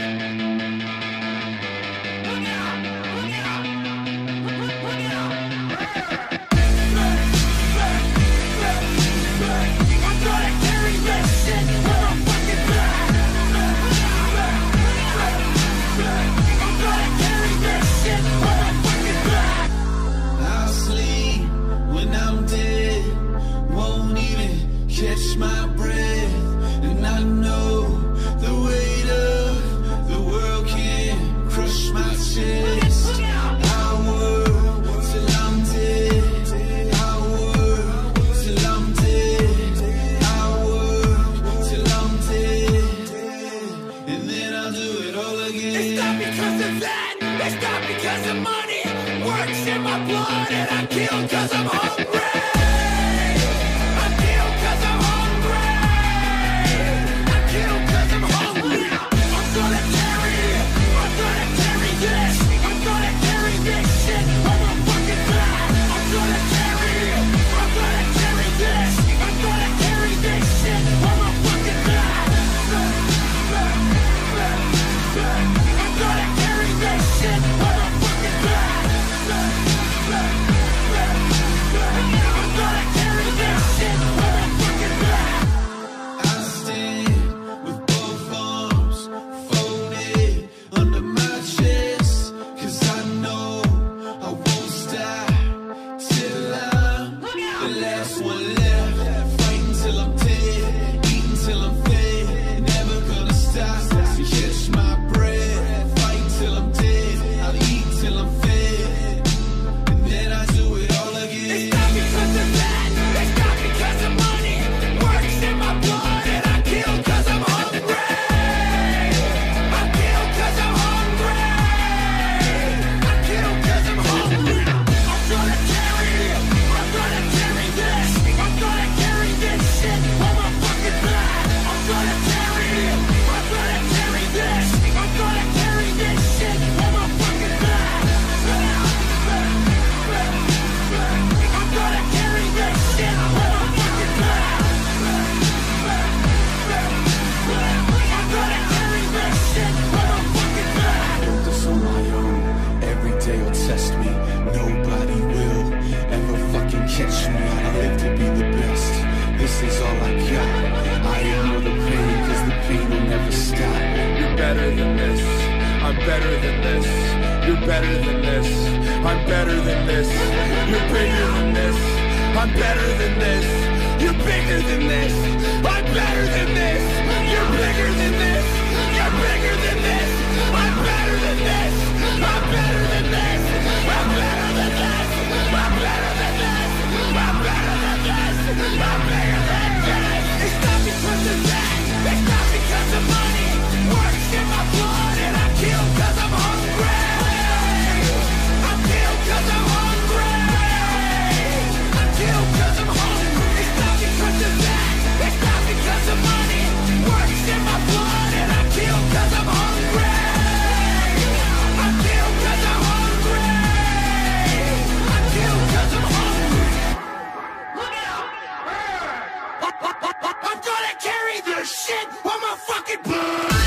Catch my breath, and I know the weight of the world can crush my chest. I work till I'm dead. I work till I'm dead. I work till I'm dead, and then I'll do it all again. It's not because of that, it's not because of money. Works in my blood, and I kill 'cause I'm hungry. Better than this, you're better than this, I'm better than this, you're bigger than this, I'm better than this, you're bigger than this, I'm better than this, you're bigger than this, you're bigger than this, I'm better than this, I'm better than this, I'm better than this, I'm better than this, I'm better than this, I'm bigger than this. It's not because of that, it's not because of money, works in my blood and I kill 'cause I'm hungry. I kill 'cause I'm hungry. I kill 'cause I'm hungry. It's not because of that, it's not because of money, works in my blood and I kill 'cause I'm hungry. I kill 'cause I'm hungry. I kill 'cause I'm hungry. Look out! I'm gonna carry this shit on my fucking butt.